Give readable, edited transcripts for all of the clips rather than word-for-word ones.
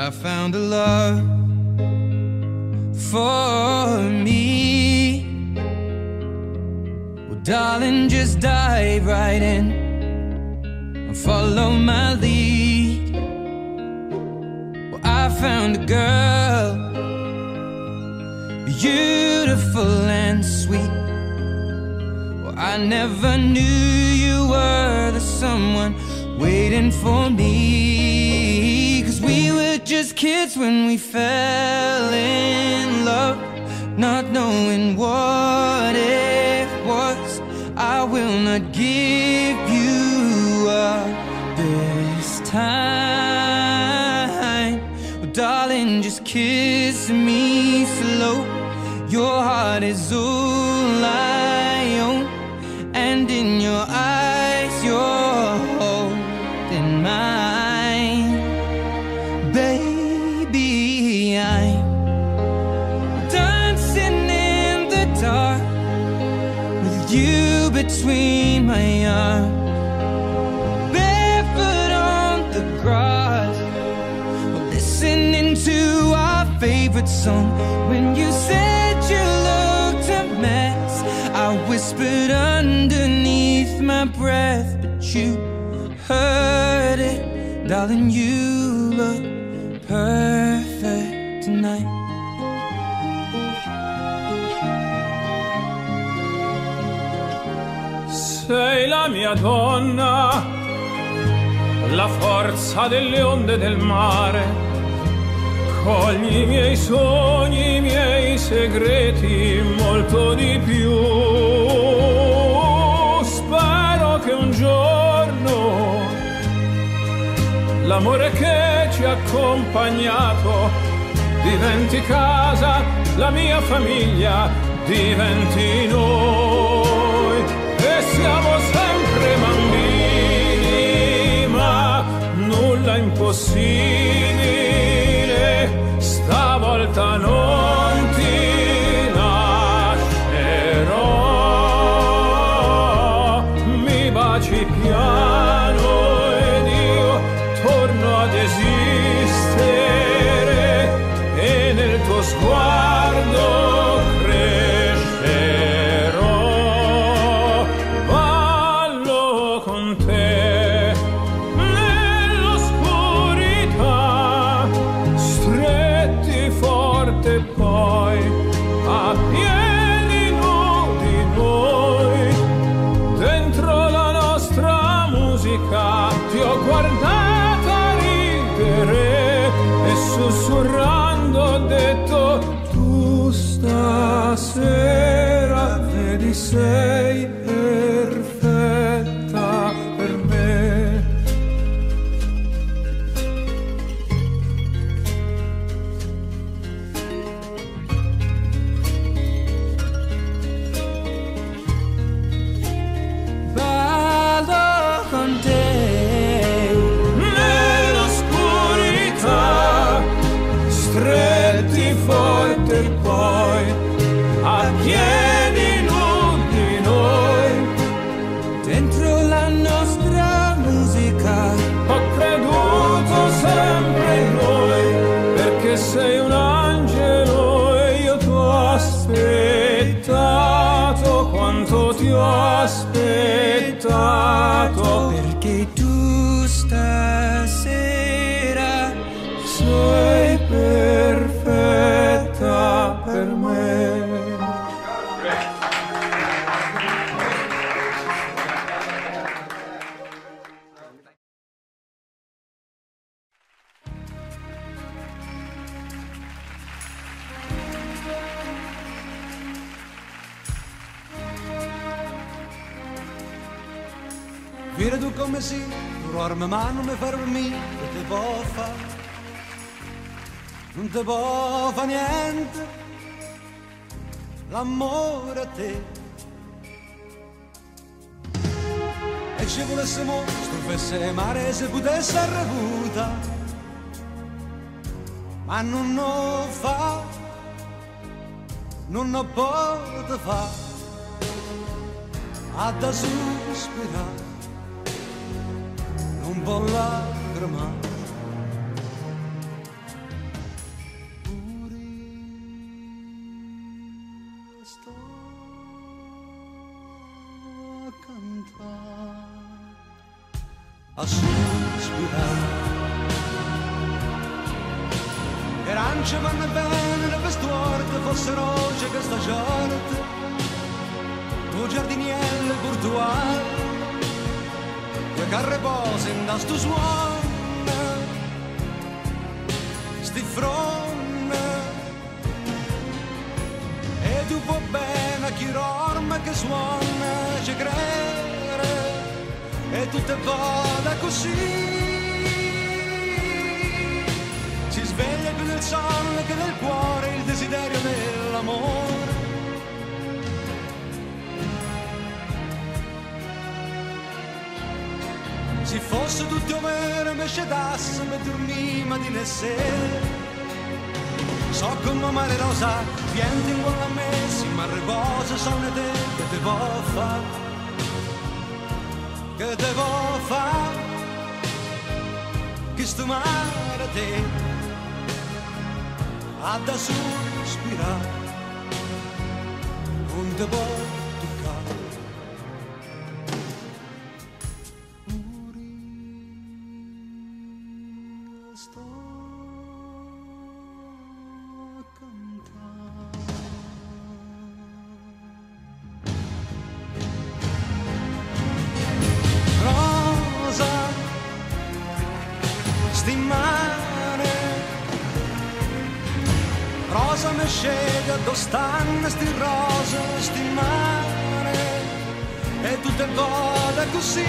I found a love for me. Well, darling, just dive right in and follow my lead. Well, I found a girl, beautiful and sweet. Well, I never knew you were the someone waiting for me. 'Cause we were just kids when we fell in love, not knowing what it was. I will not give you up this time. Well, darling, just kiss me slow. Your heart is all I own, and in your eyes you're holding mine. Baby, I'm dancing in the dark with you between my arms, barefoot on the grass, listening to our favorite song. When you said you looked a mess, I whispered underneath my breath, but you heard it. Darling, you look perfect tonight. Sei la mia donna, la forza delle onde del mare. Cogli i miei sogni, i miei segreti, molto di più. Spero che un giorno l'amore che ci ha accompagnato diventi casa, la mia famiglia diventi noi. E siamo sempre bambini, ma nulla impossibile. Stavolta non ti lascerò. Mi baci piano ed io torno ad esistere, e nel tuo sguardo crescerò. Ballo con te nell'oscurità, stretti forte poi a piedi nudi noi. Dentro la nostra musica ti ho guardata ridere e sussurrando ho detto: tu stasera vedi sei perfetta per me. Ballo con te Nell'oscurità, stretti forte poi a piedi nudi noi. dentro la nostra musica. Ho creduto sempre in noi, perché sei un angelo e io t'ho aspettato quanto ti ho aspettato. Perché tu stasera Sei perfetta per me. Vieni tu come si, tu dormi ma non mi fermi, che ti può fare? Non ti può fare niente, l'amore a te. E ci volessimo, stufesse mare se potesse arrevuta, ma non lo fa, non lo può fare, ha da sospirare. Non può lagrimare, sto a cantare, a sospirare. Arance vanno bene le vestuarte, fosse roce che sta giornata, un giardiniere virtuale, che carre pose in da sto suono, sti fronne, e tu può bene a chi dorme che suona, ci crede, e tutte vada così. Si sveglia più del sonno che del cuore il desiderio dell'amore. Se fosse tutto vero mi scedasse mi dormiva di ne sera. So come mare rosa vienti in buona messi ma riposa sono te che te vuoi fare, che te vuoi fare, che sto mare te ha da sospirare, non te può toccare. Morirà sto a cantare. Rosa, stimare. Rosa mi scende, dove stanno sti rose, sti mare, e tutte vada così.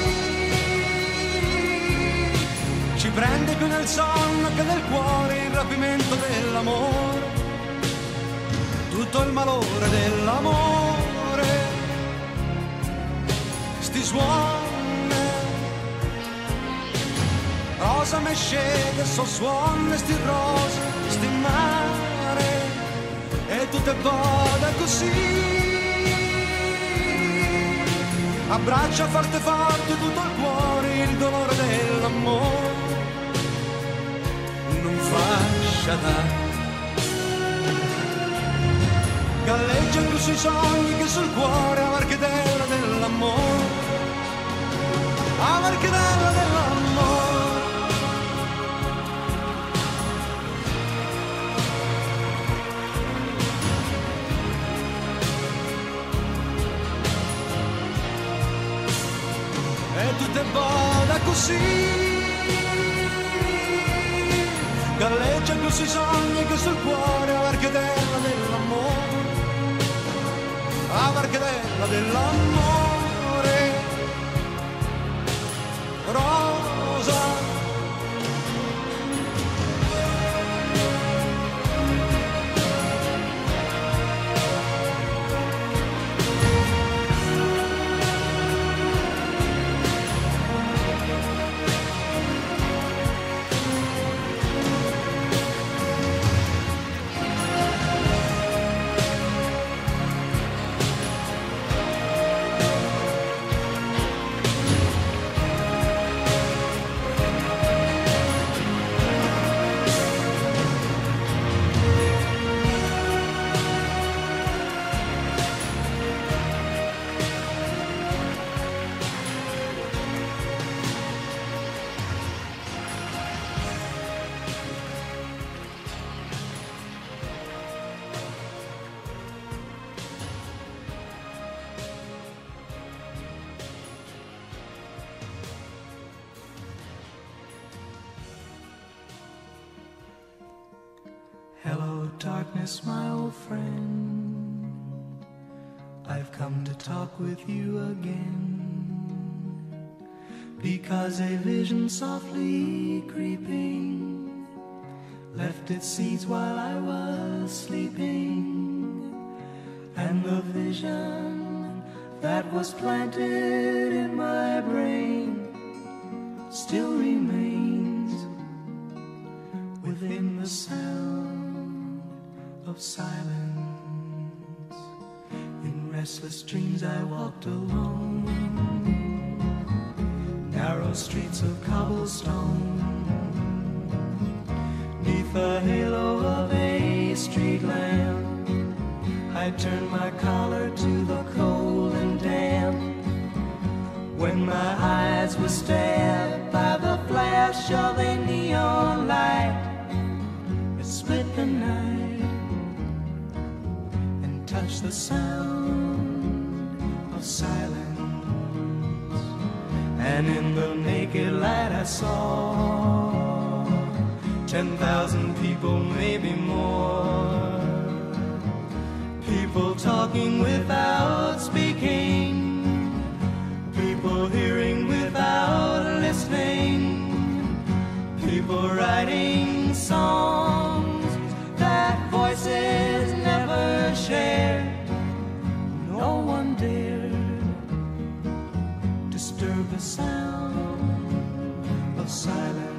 Ci prende più nel sonno che nel cuore il rapimento dell'amore, tutto il malore dell'amore, sti suoni. Rosa mi scende, so suoni sti rose, sti mare, e tutto è vada così. Abbraccia forte forte tutto il cuore il dolore dell'amore, non fascia dare. Galleggia più sui sogni che sul cuore la marchedella dell'amore, la marchedella dell'amore. E tutte vada così, galleggia più sui sogni che sul cuore la marchedella dell'amore, la marchedella dell'amore. Rosa, Hello, darkness, my old friend. I've come to talk with you again, because a vision softly creeping left its seeds while I was sleeping, and the vision that was planted in my brain still remains within the sound of silence. In restless dreams I walked alone, narrow streets of cobblestone, neath the halo of a street lamp I I turned my collar to the cold and damp, when my eyes were stabbed by the flash of a neon light, it split the night and touched the sound of silence. And in the naked light I saw 10,000 people, maybe more, people talking without speaking, people hearing without listening, people writing songs that voices never shared. No one dared disturb the sound of silence.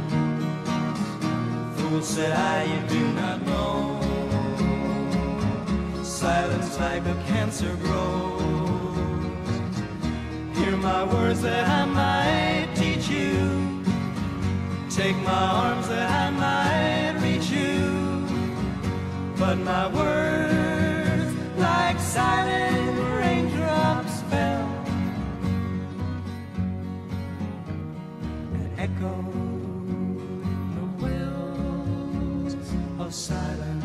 Fool, said I, you do not know, silence like a cancer grows. Hear my words that I might teach you, take my arms that I might reach you, but my words like silent raindrops fell and echoed the wells of silence.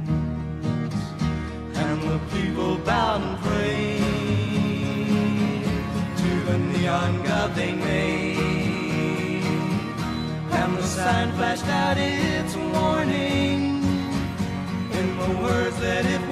And the people bowed and prayed to the neon god they made, and the sign flashed out its warning in the words that it